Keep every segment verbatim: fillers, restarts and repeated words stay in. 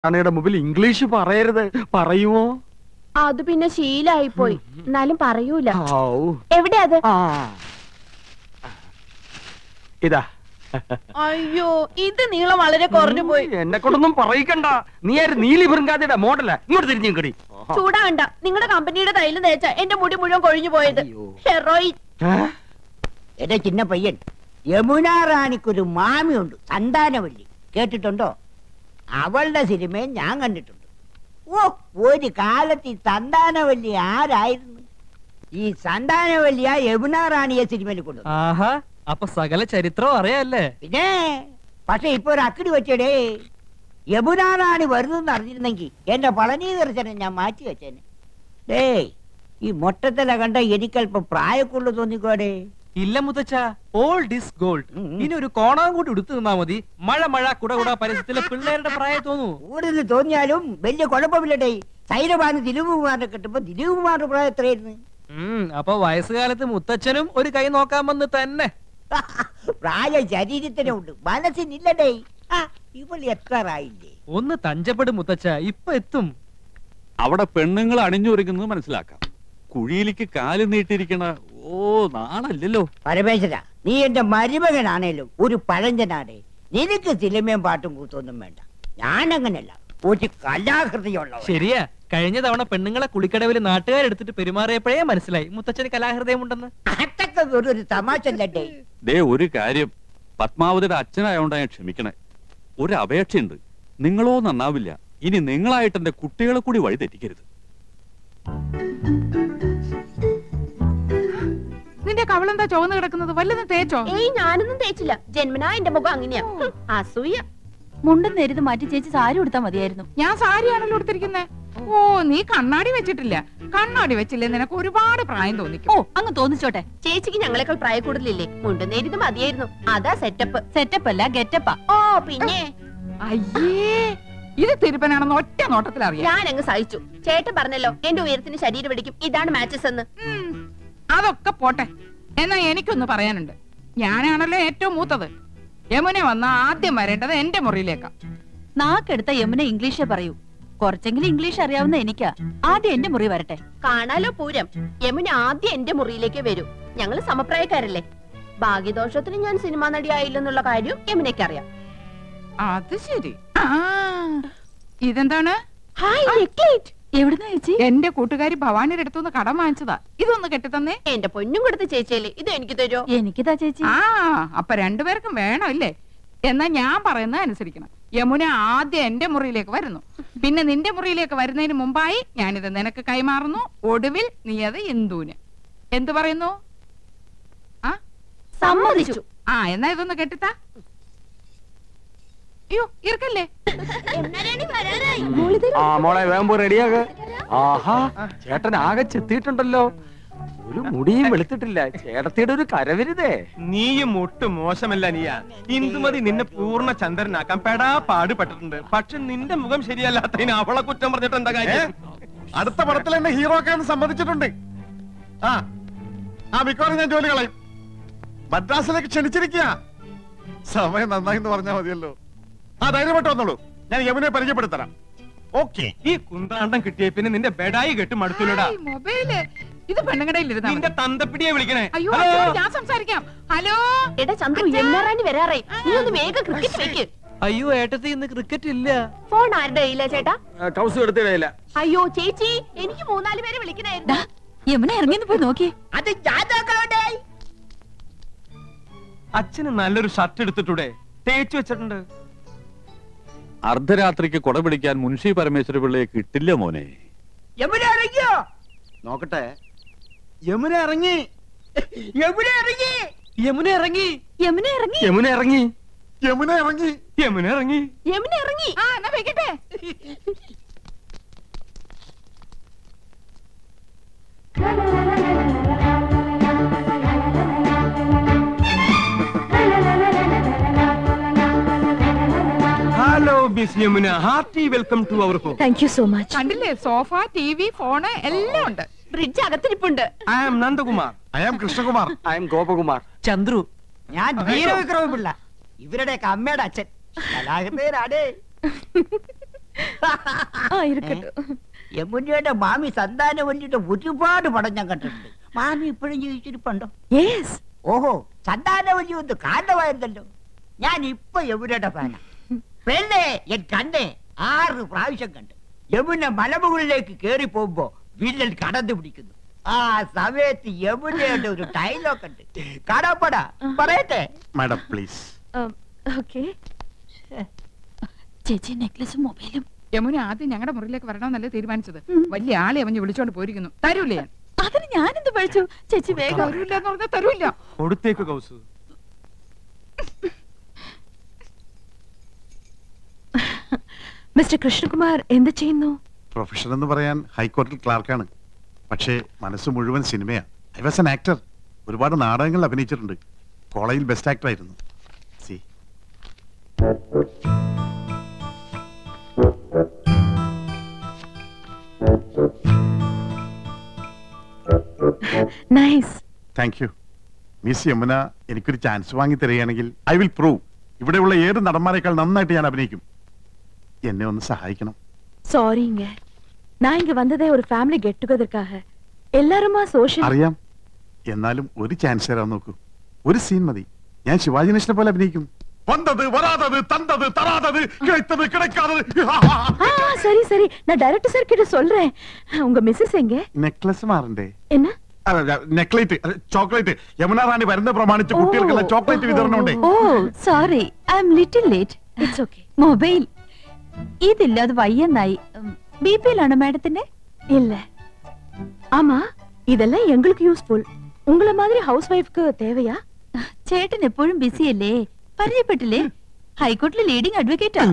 യുടെ മുമ്പിൽ ഇംഗ്ലീഷ് പറയരുത്. പറയുമോ? അത് പിന്നെ ശീലായി പോയി. എന്നാലും പറയൂല. എവിടെയാ അത്? ഇതാ. അയ്യോ, ഇത് നീളം വളരെ കുറഞ്ഞു പോയി. എന്നെ കൊണ്ടൊന്നും പറയിക്കണ്ട. നീ ആര്? നീലി ബൃങ്കാതിയുടെ മോഡലാ. ഇങ്ങോട്ട് തിരിഞ്ഞു കടി. ചൂടാകണ്ട. നിങ്ങളുടെ കമ്പനിയുടെ തൈലം തേച്ച എന്റെ മുടി മുഴുവൻ കൊഴിഞ്ഞു പോയത്. ഹെറോയിൻ. എന്റെ ചിന്ന പയ്യൻ യമുനാ റാണിക്കൊരു മാമിയുണ്ട്, സന്താനവല്ലി. കേട്ടിട്ടുണ്ടോ? അവളുടെ സിനിമയും ഞാൻ കണ്ടിട്ടുണ്ട്. ഓ, ഒരു കാലത്ത് ഈ സന്താനവല്ലി ആരായിരുന്നു? ഈ സന്താനവല്ലിയ യമുനാ റാണിയെ സിനിമയിൽ കൊണ്ടു. ആഹാ, അപ്പൊ സകല ചരിത്രവും അറിയാല്ലേ? പിന്നെ പക്ഷെ ഇപ്പൊ ഒരു അക്കിടി വെച്ചടേ. യമുനാ റാണി വരുന്നെന്ന് അറിഞ്ഞിരുന്നെങ്കിൽ എന്റെ പളനി ദർശനം ഞാൻ മാറ്റി വെച്ചേനെ. ഡേ, ഈ മൊട്ടത്തില കണ്ട എനിക്കല്പം പ്രായക്കുള്ളു തോന്നിക്കോടെ. ഇല്ല മുത്തച്ഛ, ഓൾഡ് ഈസ് ഗോൾഡ്. ഇനി ഒരു കോണാൻ കൂടി എടുത്തു നിന്നാ മതി. മഴ മഴ കുട കുട പരിസരത്തിലെ പിള്ളേരുടെ പ്രായം തോന്നൂ. കൂടുതൽ തോന്നിയാലും വലിയ കുഴപ്പമില്ലടേ. സൈലബാന് ദിലീപകുമാറിനെ കിട്ടുമ്പോ ദിലീപകുമാറിന്റെ പ്രായം എത്രയായിരുന്നു? ഉം അപ്പൊ വയസ്സുകാലത്ത് മുത്തച്ഛനും ഒരു കൈ നോക്കാൻ വന്ന് തന്നെ. പ്രായം ശരീരത്തിനുണ്ട്, മനസ്സിനില്ലടേ. ഇവൾ എത്രയില്ലേ? ഒന്ന് തഞ്ചപ്പെടും മുത്തച്ഛ, ഇപ്പൊ എത്തും. അവിടെ പെണ്ണുങ്ങൾ അണിഞ്ഞൊരുങ്ങുന്നത് മനസ്സിലാക്കാം. കുഴിയിലേക്ക് കാല് നീട്ടിയിരിക്കണ ഓ നാണല്ലോ. പരമേശ്വര, നീ എന്റെ മരുമകനാണേലും ഒരു പഴഞ്ചനാടേ. നിനക്ക് സിനിമയും പാട്ടും കൂത്തൊന്നും വേണ്ട. ഞാനങ്ങനല്ല, ഒരു കലാകൃതിയുള്ള. ശരിയാ, കഴിഞ്ഞ തവണ പെണ്ണുങ്ങളെ കുളിക്കടവിൽ നാട്ടുകാരെടുത്തിട്ട് പെരുമാറിയപ്പോഴേ മനസ്സിലായി മുത്തച്ഛന് കലാഹൃദയമുണ്ടെന്ന്. അതൊക്കെ വെറൊരു തമാശല്ലേ. ദേ ഒരു കാര്യം, പത്മാവതിയുടെ അച്ഛനായോണ്ടാ ഞാൻ ക്ഷമിക്കണേ. ഒരു അപേക്ഷയുണ്ട്. നിങ്ങളോ നന്നാവില്ല. ഇനി നിങ്ങളായിട്ട് എന്റെ കുട്ടികളെ കൂടി വഴി തെറ്റിക്കരുത്. നിന്റെ കവളെന്താ ചുവന്ന് കിടക്കുന്നത്? വല്ലതും തേച്ചോ? ഏയ്, ഞാനൊന്നും തേച്ചില്ല. ജന്മനാ എന്റെ മുഖം അങ്ങനെയാ. അസൂയ. മുണ്ടും നേരിത് മാറ്റി ചേച്ചി സാരി ഉടുത്താ മതിയായിരുന്നു. ഞാൻ സാരിയാണല്ലോ ഉടുത്തിരിക്കുന്നേ. ഓ, നീ കണ്ണാടി വെച്ചിട്ടില്ല. കണ്ണാടി വെച്ചില്ലേ നിനക്ക് ഒരുപാട് പ്രായം തോന്നിക്കും. ഓ, അങ്ങ് തോന്നിച്ചോട്ടെ. ചേച്ചിക്ക് ഞങ്ങളെക്കാൾ പ്രായ കൂടുതലില്ലേ? മുണ്ടും നേരിത് മതിയായിരുന്നു. അതാ സെറ്റപ്പ്. സെറ്റപ്പ് അല്ല, ഗെറ്റപ്പാ. ഓ പിന്നെ. അയ്യേ, ഇത് തിരുപ്പനാണെന്ന് ഒറ്റ നോട്ടത്തിൽ അറിയാം. ഞാൻ അങ്ങ് സഹിച്ചു. ചേട്ടൻ പറഞ്ഞല്ലോ എന്റെ ഉയരത്തിന് ശരീരം പിടിക്കും, ഇതാണ് മാച്ചസ് എന്ന്. അതൊക്കെ പോട്ടെ. എന്നാ എനിക്കൊന്ന് പറയാനുണ്ട്. ഞാനാണല്ലോ ഏറ്റവും മൂത്തത്. യമുന വന്ന ആദ്യം വരേണ്ടത് എന്റെ മുറിയിലേക്കാ. നാക്കെടുത്ത യമുന ഇംഗ്ലീഷേ പറയൂ. കുറച്ചെങ്കിലും ഇംഗ്ലീഷ് അറിയാവുന്ന എനിക്കാ. ആദ്യം എന്റെ മുറി വരട്ടെ. കാണാലോ പൂരം. യമുന ആദ്യം എന്റെ മുറിയിലേക്ക് വരൂ. ഞങ്ങള് സമപ്രായക്കാരല്ലേ. ഭാഗ്യദോഷത്തിന് ഞാൻ സിനിമാ നടിയായില്ലെന്നുള്ള കാര്യം യമുനയ്ക്ക് അറിയാം. അത് ശരി. ഇതെന്താണ്? എവിടുന്ന ചേച്ചി? എന്റെ കൂട്ടുകാരി ഭവാനിയുടെ അടുത്തുനിന്ന് കടം വാങ്ങിച്ചതാ. ഇതൊന്ന് കെട്ടിത്തന്നേ. എന്റെ പൊന്നും കൊടുത്ത ചേച്ചിയല്ലേ, ഇത് എനിക്ക് തരുമോ? എനിക്കിതാ ചേച്ചി. ആ, അപ്പൊ രണ്ടുപേർക്കും വേണം അല്ലേ? എന്നാ ഞാൻ പറയുന്നത് അനുസരിക്കണം. യമുന ആദ്യം എന്റെ മുറിയിലേക്ക് വരുന്നു. പിന്നെ നിന്റെ മുറിയിലേക്ക് വരുന്നതിന് മുമ്പായി ഞാനിത് നിനക്ക് കൈമാറുന്നു. ഒടുവിൽ നീ അത് ഇന്ദുവിന്. എന്തു പറയുന്നു? ആ, സമ്മതിച്ചു. ആ, എന്നാ ഇതൊന്ന് കെട്ടിത്താ. അയ്യോ, ഇറക്കല്ലേ. ആ മോളെ, വേമ്പോ റെഡിയാക. ആഹാ, ചേട്ടൻ ആകെ ചെത്തിയിട്ടുണ്ടല്ലോ. ഒരു മുടിയും വെളുത്തിട്ടില്ല. ചേട്ടത്തിയുടെ ഒരു കരവരുതേ. നീയും ഒട്ടും മോശമല്ല. നീയാ ഇന്ദുമതി നിന്നെ പൂർണ്ണ ചന്ദ്രനാക്കാൻ പെടാ പാടുപെട്ടിട്ടുണ്ട്. പക്ഷെ നിന്റെ മുഖം ശരിയല്ലാത്തതിന് അവളെ കുറ്റം പറഞ്ഞിട്ട് എന്താ കാര്യം? അടുത്ത പടത്തിൽ എന്നെ ഹീറോ ആക്കാൻ സമ്മതിച്ചിട്ടുണ്ട്. ആ ആ മിക്കവാറും ഞാൻ ജോലി കളയും. മദ്രാസിലേക്ക് ക്ഷണിച്ചിരിക്കുക. സമയം നന്നായി എന്ന് പറഞ്ഞാൽ മതിയല്ലോ. ആ, ധൈര്യമായിട്ട് വന്നോളൂ. ഞാൻ യമുനെ പരിചയപ്പെടുത്തരാം. ഓക്കെ. ഈ കുന്താണ്ടം കിട്ടിയ പിന്നെ നിന്റെ ബെഡായി കെട്ട് മടുത്തില്ലടാ. മൊബൈല് ഇത് പെണ്ണുകടയിലിരുന്ന നിന്റെ തന്തപ്പിടിയെ വിളിക്കണേ. അയ്യോ, ഞാൻ സംസാരിക്കാം. ഹലോ എടാ ചന്ദ്രു, യമുന റാണി വരാറേ. നീ ഒന്ന് വേഗം ക്രിക്കറ്റ് വെക്ക്. അയ്യോ ഏട്ടത്തി, ഇന്ന് ക്രിക്കറ്റ് ഇല്ല. ഫോൺ ആരുടെ കയ്യിലാ ചേട്ടാ? ടൗസ് എടുത്തിടയില്ല. അയ്യോ ചേച്ചി, എനിക്ക് മൂന്നാല് പേരെ വിളിക്കണായിരുന്നു. യമുന ഇറങ്ങിന്ന് പോയി നോക്കി. അത് ജാതകളുടെ. അച്ഛന് നല്ലൊരു ഷർട്ട് എടുത്തിട്ടൂടെ? തേച്ചു വെച്ചിട്ടുണ്ട്. അർദ്ധരാത്രിക്ക് കൊട പിടിക്കാൻ മുൻഷി പരമേശ്വര പിള്ളയെ കിട്ടില്ല മോനെ. യമുന ഇറങ്ങിയോ? നോക്കട്ടെ. യമുന ഇറങ്ങി. യമുന ഇറങ്ങി. യമുന ഇറങ്ങി. യമുന ഇറങ്ങി. യമുന ഇറങ്ങി. യമുന ഇറങ്ങി. യമുന ഇറങ്ങി. യമുന ഇറങ്ങി. ആ, എന്നാ വെക്കട്ടെ. Hello miss Yamuna, hearty welcome to our home. Thank you so much. കണ്ടില്ലേ, സോഫ, ടി വി, ഫോണ് എല്ലാം ഉണ്ട്. ഫ്രിഡ്ജ് അകത്തിരിപ്പുണ്ട്. I am Nandakumar. I am Krishnakumar. I'm Gopakumar. Chandru. ഞാൻ വീരവിക്രമ പിള്ള, ഇവരുടെയൊക്കെ അമ്മയുടെ അച്ഛൻ. കലാകൃതനാടേ. യമുനയുടെ മാമി സന്താനവല്ലിയുടെ ഒരുപാട് പടം ഞാൻ കണ്ടിട്ടുണ്ട്. മാമി ഇപ്പോഴും ജീവിച്ചിരിപ്പുണ്ടോ? ഓഹോ, സന്താനവല്ലി ഒന്ന് കാരണമായിരുന്നല്ലോ. ഞാൻ ഇപ്പൊ യമുനയുടെ ഫാനാ. പെണ്ണേ ഞാൻ കണ്ടേ, ആറ് പ്രാവശ്യം കണ്ട്. യമുന മലമുകളിലേക്ക് കേറി പോകുമ്പോ വില്ലൻ കടന്നു പിടിക്കുന്നു. ആ സമയത്ത് യമുനയുടെ ഒരു ഡയലോഗ് ഉണ്ട്, കടപ്പടാ പറയട്ടെ. Madam please. ചേച്ചി നെക്ലസും മൊബൈലും. യമുന ആദ്യം ഞങ്ങളുടെ മുറിയിലേക്ക് വരണമെന്നല്ലേ തീരുമാനിച്ചത്. വലിയ ആളെ അവഞ്ഞ് വിളിച്ചോണ്ട് പോയിരിക്കുന്നു. തരൂലേ? അതിന് ഞാനെന്ത് പഴിച്ചു? ചേച്ചി വേഗം. തരൂല്ല എന്ന് പറഞ്ഞാൽ തരൂല്ല. കൊടുത്തേക്ക് കൗസു. മിസ്റ്റർ കൃഷ്ണകുമാർ എന്ത് ചെയ്യുന്നു? പ്രൊഫഷൻ എന്ന് പറയാൻ ഹൈക്കോടതി ക്ലാർക്കാണ്. പക്ഷേ മനസ്സ് മുഴുവൻ സിനിമയാണ്. I was an actor. ഒരുപാട് നാടകങ്ങൾ അഭിനയിച്ചിട്ടുണ്ട്. കോളേജിൽ ബെസ്റ്റ് ആക്ടർ ആയിരുന്നു. See nice. Thank you miss Yamuna. എനിക്കൊരു ചാൻസ് വാങ്ങി തരികയാണെങ്കിൽ ഐ വിൽ പ്രൂവ് ഇവിടെയുള്ള ഏത് നടന്മാരെക്കാൾ നന്നായിട്ട് ഞാൻ അഭിനയിക്കും. എന്നെ ഒന്ന് സഹായിക്കണം. சாரிங்க, நான் இங்க வந்ததே ஒரு ஃபேமிலி கெட் டுகெதர்க்காக. எல்லாருமா சோஷியல். അറിയാം, എന്നാലും ഒരു ചാൻസ് തരാൻ നോക്കൂ. ഒരു സീൻ മതി. ഞാൻ ശിവാജി ഗണേശനെ പോലെ അഭിനയിക്കും. വന്നത് വരാതത് തന്തത് തരാതത് കിടത്തത് കിടക്കാതത്. சரி சரி, நான் டைரக்டர் சார் கிட்ட சொல்றேன். உங்க மிஸ்ஸஸ் எங்க? നെക്ലസ് മാറണ്ടേ? என்ன? നെക്ലേറ്റ്, ചോക്ലേറ്റ്. യമുന റാണി വരുന്ന പ്രമാണിച്ച് കുട്ടികൾക്കുള്ള ചോക്ലേറ്റ് വിതരണമുണ്ട്. Oh sorry, I am little late. It's okay. Mobile ഇതില്ലാതെ വയ്യെന്നായി. ബി പിയിലാണോ മാഡത്തിന്റെ? இல்ல. ஆமா, இதெல்லாம் எங்களுக்கு யூஸ்ஃபுல். உங்கள மாதிரி ஹவுஸ் வைஃப்க்கு தேவையா? ചേട്ടൻ എപ്പോഴും ബിസി അല്ലേ? പരിചയപ്പെട്ടില്ലേ? ഹൈക്കോടതിയിലെ ലീഡിംഗ് അഡ്വക്കേറ്റാ.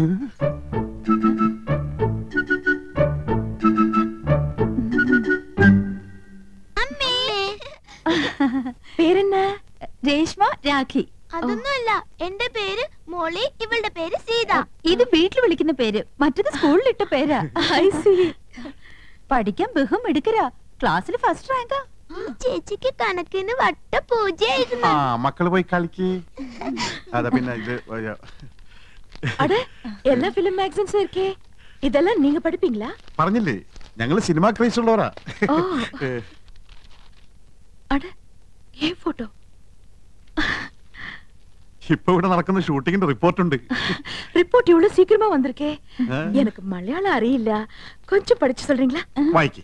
പേരെന്ന? രേഷ്മ രാഖി. അതൊന്നുമല്ല, എന്റെ പേര് മോളി, ഇവളുടെ പേര് സീത. ഇത് വീട്ടിൽ വിളിക്കുന്ന പേര്, മറ്റത് സ്കൂളിലിട്ട പേരാ. I see. പഠിക്കാൻ ബഹും എടുക്കരാ. ക്ലാസ്സിൽ ഫസ്റ്റ് റാങ്കാ. ചേച്ചിക്ക് കണക്കിന് വട്ട പൂജയായിരുന്നു. ആ മക്കള് പോയി കളിക്ക്. അതാ പിന്നെ ഇത് அட, எல்லா ஃபிலிம் மேகசின்ஸும் இருக்கே. இதெல்லாம் நீங்க படிப்பீங்களா? പറഞ്ഞില്ലേ, ഞങ്ങള് സിനിമ ക്രേസ് ഉള്ളവരാ. அட, ஏ போட்டோ. ഇപ്പൊ ഇവിടെ നടക്കുന്ന ഷൂട്ടിങ്ങിന്റെ റിപ്പോർട്ട് ഉണ്ട്. ரிப்போர்ட் இவ்வளவு சீக்கிரமா வந்திருக்கே. எனக்கு மலையாளம் அறியில்ல, கொஞ்சம் படிச்சு சொல்றீங்களா? വായിക്ക്.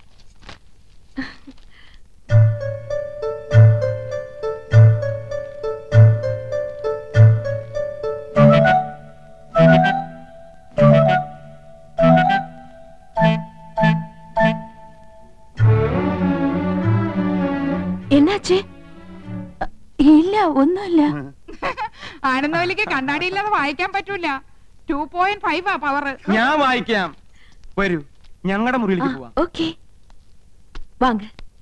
என்னாச்சு? ഇല്ല, ഒന്നുമില്ല. ആനന്ദവല്ലിക്ക് കണ്ണാടിയില്ലാതെ വായിക്കാൻ പറ്റൂല. ടു പോയിന്റ് ഫൈവ് ആ പവർ. ഞാൻ വായിക്കാം. വരൂ, ഞങ്ങളുടെ മുറിയിലേക്ക് പോവാം. ഓക്കേ, വാങ്ങ.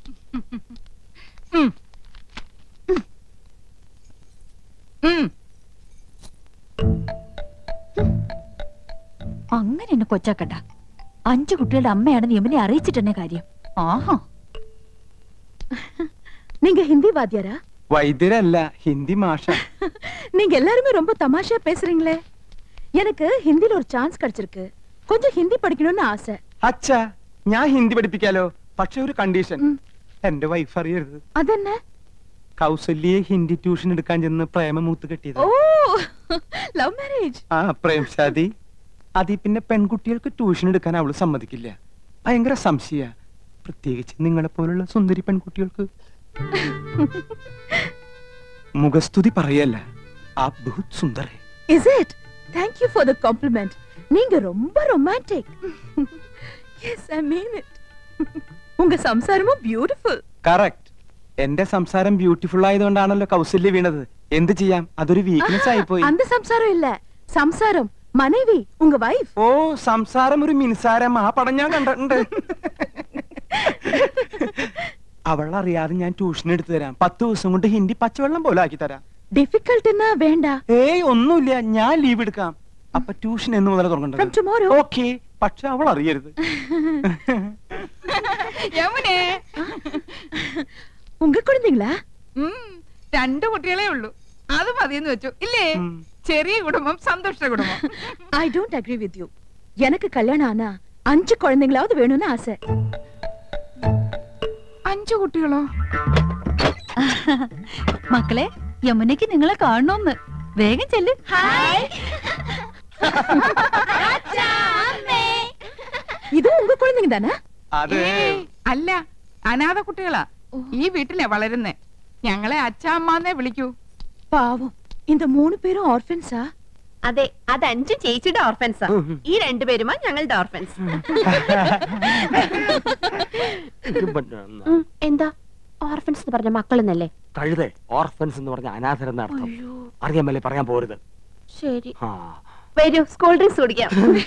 അങ്ങനെ എന്നെ കൊച്ചാക്കട്ട. അഞ്ചു കുട്ടികളുടെ അമ്മയാണെന്ന് യമുനെ അറിയിച്ചിട്ടെന്നെ കാര്യം. ആഹാ, நீங்க ஹிந்தி வாத்தியாரா? വൈദ്യരല്ല, ഹിന്ദി മാഷ. நீங்க எல்லாருமே ரொம்ப தமாஷா பேசுறீங்களே. எனக்கு ஹிந்தில ஒரு சான்ஸ் கிடைச்சிருக்கு. கொஞ்சம் ஹிந்தி படிக்கணும்னு ஆசை. അച്ഛാ, ഞാൻ ഹിന്ദി പഠിപ്പിക്കാലോ. പക്ഷെ ഒരു കണ്ടീഷൻ, എന്റെ വൈഫ് അറിയരുത്. അതെന്നെ? കൗസല്യെ ഹിന്ദി ട്യൂഷൻ എടുക്കാൻ ചെന്ന് പ്രേമമൂത്ത് കെട്ടിയത്. ഓ, ലവ് മാരേജ്. ആ, പ്രേം ശാദി. അതി പിന്നെ പെൺകുട്ടികൾക്ക് ട്യൂഷൻ എടുക്കാൻ അവള് സമ്മതിക്കില്ല. ഭയങ്കര സംശയ, പ്രത്യേകിച്ച് നിങ്ങളെ പോലുള്ള സുന്ദരി പെൺകുട്ടികൾക്ക്. മുഖസ്തുതി പറയല്ല, ആപ് ബഹുത് സുന്ദർ ഹൈ. Is it? Thank you for the compliment. நீங்க ரொம்ப romantic. Yes, I mean it. உங்க സംസാരமும் beautiful. കറക്റ്റ്. എന്റെ സംസാരം ബ്യൂട്ടിഫുൾ ആയതുകൊണ്ടാണല്ലോ കൗസല്യ വീണത്. എന്ത് ചെയ്യാം, അതൊരു വീക്ക്നെസ് ആയി പോയി. அந்த സംസാരം ഇല്ല, സംസാരം മனைவி, ഉങ്ക വൈഫ്. ഓ, സംസാരം ഒരു മിൻസാരം. ആ പടം ഞാൻ കണ്ടിട്ടുണ്ട്. അവളറിയാതെ ഞാൻ ട്യൂഷൻ എടുത്തു തരാം. പത്ത് ദിവസം കൊണ്ട് ഹിന്ദി പച്ചവെള്ളം പോലെ ആക്കി തരാം. ഡിഫിക്കൽട്ട് എന്നാ വേണ്ട. ഏയ് ഒന്നുമില്ല, ഞാൻ ലീവ് എടുക്കാം. അപ്പൊ ട്യൂഷൻ എന്ന് മുതൽ തുടങ്ങണ്ടത്. ഓക്കെ, പക്ഷെ അവൾ അറിയരുത്. യമുനേ, ഉങ്ക കുഴந்தைங்களா? രണ്ടു കുട്ടികളെ ഉള്ളൂ. അത് മതിയെന്ന് വെച്ചു ഇല്ലേ? ചെറിയ കുടുംബം, സന്തുഷ്ട കുടുംബം. I don't agree with you. எனக்கு கல்யாணம் ஆனா அஞ்சு குழந்தைங்களாவது வேணும்னு ஆசை. അഞ്ചു കുട്ടികളോ? മക്കളെ, യമുനയ്ക്ക് നിങ്ങളെ കാണണമെന്ന്. വേഗം ചെല്ല്. ഇത് ഉങ്ക കുഴந்தைங்க தானே? അല്ല, അനാഥ കുട്ടികളാ. ഈ വീട്ടിലെ വളരുന്നേ. ഞങ്ങളെ അച്ഛാമ്മന്നേ വിളിക്കൂ. പാവം, இந்த മൂന്ന് പേരും ഓർഫൻസാ? അതെ, അത് അഞ്ച് ചേച്ചിയുടെ ഓർഫൻസാ. ഈ രണ്ടുപേരുമാ ഞങ്ങളുടെ ഓർഫൻസ്. എന്താ ഓർഫൻസ് എന്ന് പറഞ്ഞ മക്കളെന്നല്ലേ? കഴുതേ, ഓർഫൻസ് എന്ന് പറഞ്ഞ അനാഥരെന്ന അർത്ഥം. അറിയാമല്ലേ, പറയാൻ പോരുത്. ശരി, വരൂ, സ്കൂൾ ഡ്രിങ്ക്സ് കുടിക്കാം.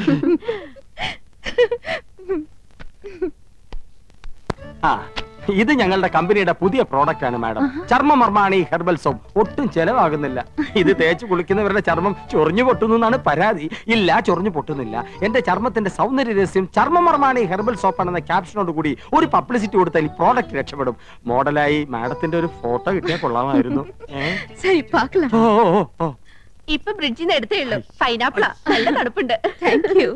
ആ, ഇത് ഞങ്ങളുടെ കമ്പനിയുടെ പുതിയ പ്രോഡക്റ്റ് ആണ് മാഡം. ചർമ്മമർമാണി herbal soap. ഒട്ടും ചെലവാകുന്നില്ല. ഇത് തേച്ച് കുളിക്കുന്നവരുടെ ചർമ്മം ചൊറിഞ്ഞു പൊട്ടുന്നു എന്നാണ് പരാതി. ഇല്ല, ചൊറിഞ്ഞു പൊട്ടുന്നില്ല. എന്റെ ചർമ്മത്തിന്റെ സൗന്ദര്യ രഹസ്യം ചർമ്മമർമാണി ഹെർബൽ സോപ്പ് ആണെന്ന ക്യാപ്ഷനോട് കൂടി ഒരു പബ്ലിസിറ്റി കൊടുത്താൽ ഈ പ്രോഡക്റ്റ് രക്ഷപ്പെടും. മോഡലായി മാഡത്തിന്റെ ഒരു ഫോട്ടോ കിട്ടിയാൽ കൊള്ളാമായിരുന്നു. ശരി, പാക്കലാം. ഓ ഓ ഓ ഇപ്പൊ ബ്രിഡ്ജിൽ നിന്ന് എടുത്തേ ഉള്ളൂ. പൈനാപ്പിളാ, നല്ല തണുപ്പുണ്ട്. Thank you.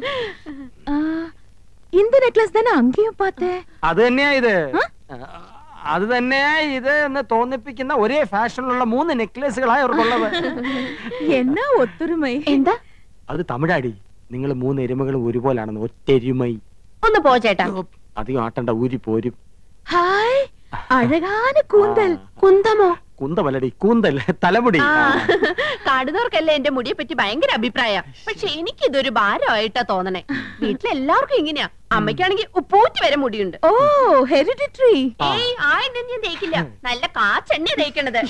இந்த நெக்லஸ் தானே அங்கேயும் பார்த்தேன். അത് തന്നെയാ ഇത്. അത് തന്നെയാ ഇത് എന്ന് തോന്നിപ്പിക്കുന്ന ഒരേ ഫാഷനിലുള്ള മൂന്ന് നെക്ലേസുകളായി അവർക്കുള്ളത്. എന്നാ ഒത്തൊരുമൈ. എന്താ അത് തമിഴാടി. നിങ്ങൾ മൂന്ന് എരുമകളും ഒരുപോലാണെന്ന്. ഒറ്റെരുമൈ. ഒന്ന് പോ ചേട്ടാ. അധികം ആട്ടണ്ട, ഊരി പോരും. ഹായ്, അഴകാന കൂന്തൽ. കുന്തമോ? കുന്തമല്ലടി, കൂന്തൽ, തലമുടി. കാണുന്നവർക്കല്ലേ എന്റെ മുടിയെ പറ്റി ഭയങ്കര അഭിപ്രായം. പക്ഷെ എനിക്ക് ഇതൊരു ഭാരമായിട്ടാ തോന്നണേ. വീട്ടിലെല്ലാവർക്കും ഇങ്ങനെയാ. അമ്മയ്ക്കാണെങ്കിൽ ഉപ്പൂറ്റി വരെ മുടിയുണ്ട്. ഓ, ഹെറിഡിറ്ററി. ഏയ്, ആ എണ്ണ ഞാൻ തേക്കില്ല. നല്ല കാച്ചെണ്ണ തേക്കണത്.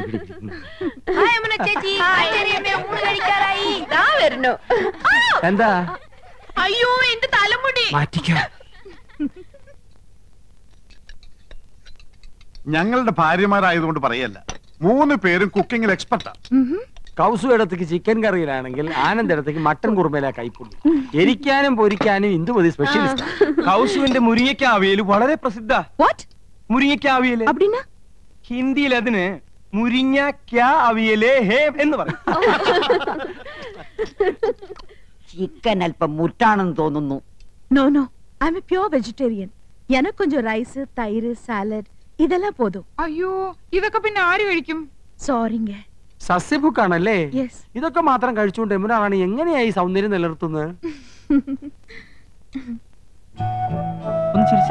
ചേച്ചി ഊണ് കഴിക്കാറായി. ഇതാ വരുന്നു. എന്താ? അയ്യോ, എന്റെ തലമുടി. മാറ്റിക്കോ. ഞങ്ങളുടെ ഭാര്യമാരായതുകൊണ്ട് പറയല്ല, മൂന്ന് പേരും കുക്കിംഗിൽ എക്സ്പെർട്ടാ. കൗസു ഇടത്തേക്ക് ചിക്കൻ കറിയിലാണെങ്കിൽ ആനന്ദ് ഇടത്തേക്ക് മട്ടൻ കുറുമയിലാ കൈപ്പുള്ളി. എരിക്കാനും പൊരിക്കാനും ഇന്ദുമതി സ്പെഷ്യലിസ്റ്റ്. കൗസുവിന്റെ മുരിങ്ങയ്ക്ക അവിയൽ വളരെ പ്രസിദ്ധ. മുരിങ്ങയ്ക്ക അവിയല് ഹിന്ദിയിൽ അതിന് മുരിങ്ങയ്ക്ക അവിയലേ ഹേ എന്ന് പറയും. ചിക്കൻ അല്പം മുറ്റാണെന്ന് തോന്നുന്നു. No no, I'm a pure vegetarian. எனக்கு கொஞ்சம் ரைஸ், தயிர், சாலட் இதெல்லாம் போதும். അയ്യോ, ഇതൊക്കെ പിന്നെ ആര് കഴിക്കും? സോറിங்க. സസ്യഭുക്കാണല്ലേ? ഇതൊക്കെ മാത്രം കഴിച്ചുകൊണ്ട് യമുനാറാണി എങ്ങനെയായി സൗന്ദര്യം നിലനിർത്തുന്നത്? ഒന്ന് ചിരിച്ച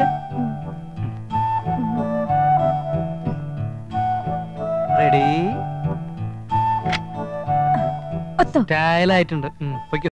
റെഡി. സ്റ്റൈലായിട്ടുണ്ട്.